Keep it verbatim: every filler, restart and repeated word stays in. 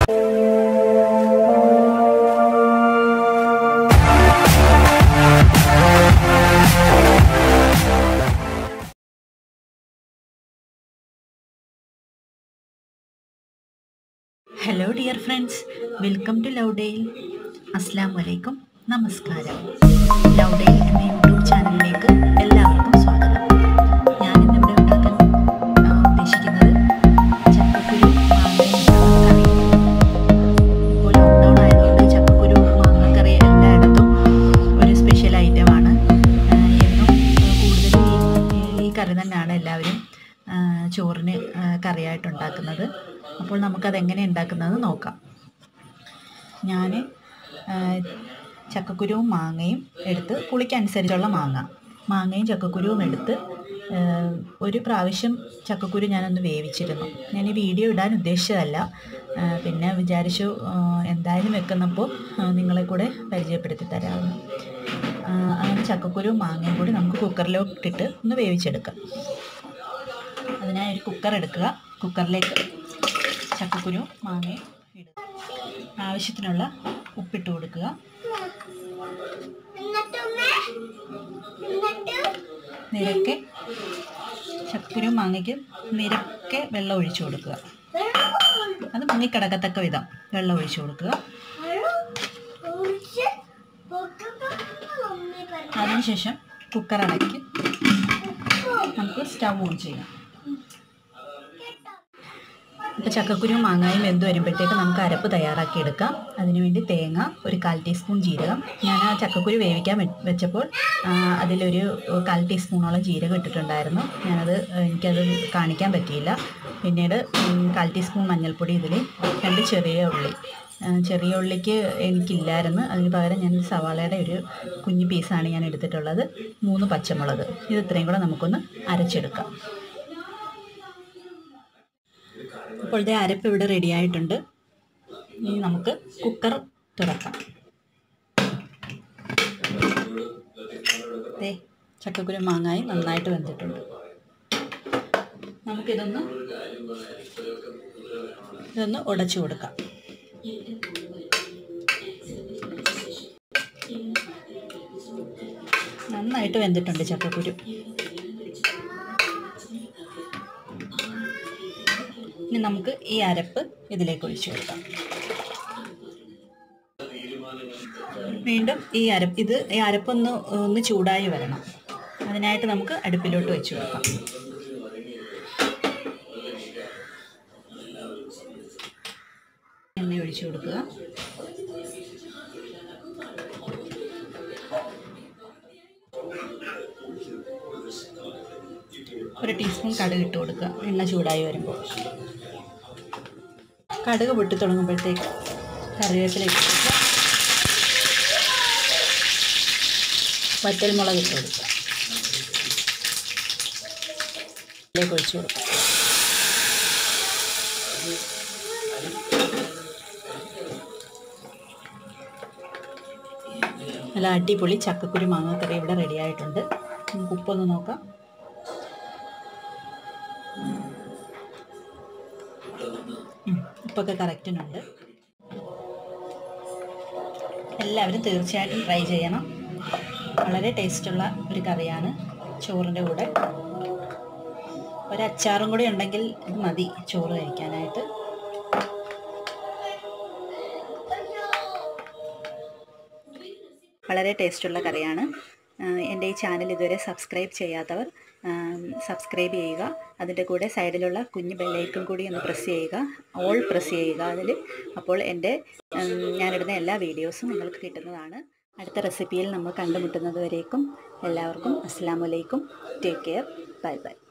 Hello dear friends, welcome to ലൗഡെയിൽ. അസ്സലാമു അലൈക്കും, നമസ്കാരം. ലൗഡെയിൽ എന്ന യൂട്യൂബ് ചാനലിലേക്ക് എല്ലാവർക്കും സ്വാഗതം. ഞാൻ ഇന്നിവിടെ ഉണ്ടാക്കാൻ ഉദ്ദേശിക്കുന്നത് ചക്കക്കുരു മാങ്ങയും കറി. ഇപ്പോൾ ലോക്ക്ഡൗൺ ആയതുകൊണ്ട് ചക്കക്കുരു മാങ്ങക്കറി എല്ലായിടത്തും ഒരു സ്പെഷ്യൽ ഐറ്റമാണ്. എന്നും കൂടുതലും ഈ കറി തന്നെയാണ് എല്ലാവരും ചോറിന് കറിയായിട്ടുണ്ടാക്കുന്നത്. അപ്പോൾ നമുക്കതെങ്ങനെ ഉണ്ടാക്കുന്നതെന്ന് നോക്കാം. ഞാൻ ചക്കക്കുരുവും മാങ്ങയും എടുത്ത് പുളിക്കനുസരിച്ചുള്ള മാങ്ങ മാങ്ങയും ചക്കക്കുരുവും എടുത്ത് ഒരു പ്രാവശ്യം ചക്കക്കുരു ഞാനൊന്ന് വേവിച്ചിരുന്നു. ഞാൻ ഈ വീഡിയോ ഇടാൻ ഉദ്ദേശിച്ചതല്ല, പിന്നെ വിചാരിച്ചു എന്തായാലും വെക്കുന്നപ്പോൾ നിങ്ങളെ കൂടെ പരിചയപ്പെടുത്തി തരാമെന്ന്. അങ്ങനെ ചക്കക്കുരുവും മാങ്ങയും കൂടി നമുക്ക് കുക്കറിലോട്ടിട്ട് ഒന്ന് വേവിച്ചെടുക്കാം. അതിനായി ഒരു കുക്കർ എടുക്കുക. കുക്കറിലേക്ക് ചക്കക്കുരു മാങ്ങയും ഇടുക. ആവശ്യത്തിനുള്ള ഉപ്പിട്ട് കൊടുക്കുക. നിരക്കെ ചക്കക്കുരു മാങ്ങയ്ക്ക് നിരക്കെ വെള്ളം ഒഴിച്ചു കൊടുക്കുക. അത് മുങ്ങിക്കിടക്കത്തക്ക വിധം വെള്ളം ഒഴിച്ചു കൊടുക്കുക. അതിനുശേഷം കുക്കർ അടയ്ക്ക് നമുക്ക് സ്റ്റവ് ഓൺ ചെയ്യാം. ഇപ്പോൾ ചക്കക്കുരു മാങ്ങയും വെന്ത് വരുമ്പോഴത്തേക്ക് നമുക്ക് അരപ്പ് തയ്യാറാക്കി എടുക്കാം. അതിനുവേണ്ടി തേങ്ങ, ഒരു കാൽ ടീസ്പൂൺ ജീരകം. ഞാൻ ആ ചക്കക്കുരു വേവിക്കാൻ വെച്ചപ്പോൾ അതിലൊരു കാൽ ടീസ്പൂണോളം ജീരകം ഇട്ടിട്ടുണ്ടായിരുന്നു. ഞാനത് എനിക്കത് കാണിക്കാൻ പറ്റിയില്ല. പിന്നീട് കാൽ ടീസ്പൂൺ മഞ്ഞൾപ്പൊടി, ഇതിൽ രണ്ട് ചെറിയ ഉള്ളി. ചെറിയ ഉള്ളിക്ക് എനിക്കില്ലായിരുന്നു, അതിന് പകരം ഞാൻ സവാളയുടെ ഒരു കുഞ്ഞു പീസാണ് ഞാൻ എടുത്തിട്ടുള്ളത്. മൂന്ന് പച്ചമുളക്. ഇത് ഇത്രയും കൂടെ നമുക്കൊന്ന് അരച്ചെടുക്കാം. ഇപ്പോഴത്തെ അരപ്പ് ഇവിടെ റെഡി ആയിട്ടുണ്ട്. ഇനി നമുക്ക് കുക്കർ തുറക്കാം. ദേ ചക്കക്കുരു മാങ്ങായി നന്നായിട്ട് വെന്തിട്ടുണ്ട്. നമുക്കിതൊന്ന് ഇതൊന്ന് ഉടച്ചു കൊടുക്കാം. നന്നായിട്ട് വെന്തിട്ടുണ്ട് ചക്കക്കുരു. ഇനി നമുക്ക് ഈ അരപ്പ് ഇതിലേക്ക് ഒഴിച്ചു കൊടുക്കാം. വീണ്ടും ഈ അരപ്പ് ഇത് ഈ അരപ്പൊന്ന് ഒന്ന് ചൂടായി വരണം. അതിനായിട്ട് നമുക്ക് അടുപ്പിലോട്ട് വെച്ച് കൊടുക്കാം. എണ്ണ ഒഴിച്ചു കൊടുക്കുക. ഒരു ടീസ്പൂൺ കടുക് ഇട്ട് കൊടുക്കുക. എണ്ണ ചൂടായി വരുമ്പോൾ കടുക് പൊട്ടി തുടങ്ങുമ്പോഴത്തേക്ക് കറിവേപ്പില ഇട്ട് കൊടുക്കുക. വറ്റൽമുളക് ഇട്ട് കൊടുക്കുക. ഇതിലേക്ക് ഒഴിച്ചു കൊടുക്കുക. നല്ല അടിപൊളി ചക്കക്കുരു മാങ്ങക്കറി ഇവിടെ റെഡി ആയിട്ടുണ്ട്. നമുക്ക് ഉപ്പൊന്ന് നോക്കാം. ഉപ്പൊക്കെ കറക്റ്റിനുണ്ട്. എല്ലാവരും തീർച്ചയായിട്ടും ട്രൈ ചെയ്യണം. വളരെ ടേസ്റ്റുള്ള ഒരു കറിയാണ്. ചോറിൻ്റെ കൂടെ ഒരച്ചാറും കൂടി ഉണ്ടെങ്കിൽ ഇത് മതി ചോറ് കഴിക്കാനായിട്ട്. വളരെ ടേസ്റ്റുള്ള കറിയാണ്. എൻ്റെ ഈ ചാനൽ ഇതുവരെ സബ്സ്ക്രൈബ് ചെയ്യാത്തവർ സബ്സ്ക്രൈബ് ചെയ്യുക. അതിൻ്റെ കൂടെ സൈഡിലുള്ള കുഞ്ഞ് ബെല്ലൈക്കൺ കൂടി ഒന്ന് പ്രസ് ചെയ്യുക. ഓൾ പ്രസ് ചെയ്യുക അതിൽ. അപ്പോൾ എൻ്റെ ഞാനിടുന്ന എല്ലാ വീഡിയോസും നിങ്ങൾക്ക് കിട്ടുന്നതാണ്. അടുത്ത റെസിപ്പിയിൽ നമ്മൾ കണ്ടുമുട്ടുന്നത് വരേക്കും എല്ലാവർക്കും അസ്സലാമു അലൈക്കും. Take care. Bye by.